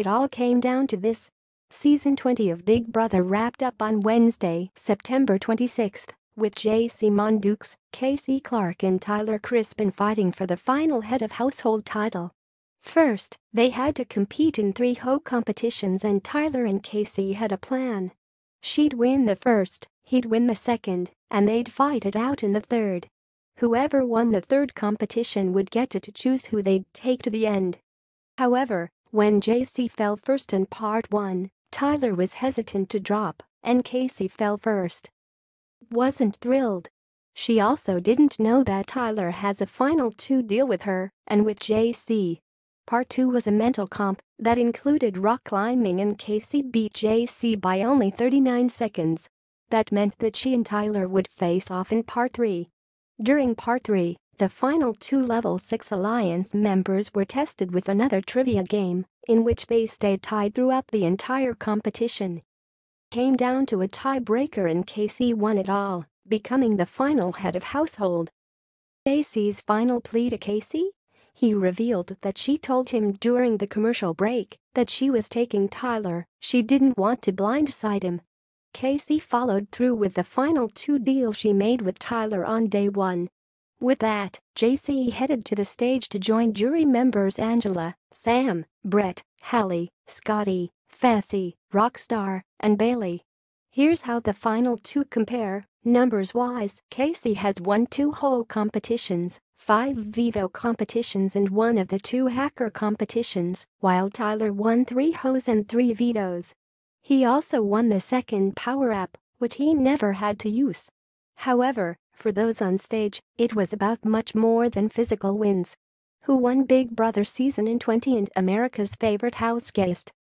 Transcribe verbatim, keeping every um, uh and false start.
It all came down to this. Season twenty of Big Brother wrapped up on Wednesday, September twenty-sixth, with J C Monduix, Kaycee Clark and Tyler Crispen fighting for the final head of household title. First, they had to compete in three hoe competitions and Tyler and Kaycee had a plan. She'd win the first, he'd win the second, and they'd fight it out in the third. Whoever won the third competition would get to choose who they'd take to the end. However, when J C fell first in part one, Tyler was hesitant to drop, and Kaycee fell first. Wasn't thrilled. She also didn't know that Tyler has a final two deal with her and with J C. Part two was a mental comp that included rock climbing and Kaycee beat J C by only thirty-nine seconds. That meant that she and Tyler would face off in part three. During part three, the final two Level six Alliance members were tested with another trivia game, in which they stayed tied throughout the entire competition. Came down to a tiebreaker and Kaycee won it all, becoming the final head of household. J C's final plea to Kaycee? He revealed that she told him during the commercial break that she was taking Tyler, she didn't want to blindside him. Kaycee followed through with the final two deals she made with Tyler on day one. With that, J C headed to the stage to join jury members Angela, Sam, Brett, Hallie, Scotty, Fessy, Rockstar, and Bailey. Here's how the final two compare, numbers-wise. Kaycee has won two hoe competitions, five veto competitions and one of the two hacker competitions, while Tyler won three hoes and three vetoes. He also won the second power app, which he never had to use. However, for those on stage, it was about much more than physical wins. Who won Big Brother Season twenty and America's Favorite Houseguest?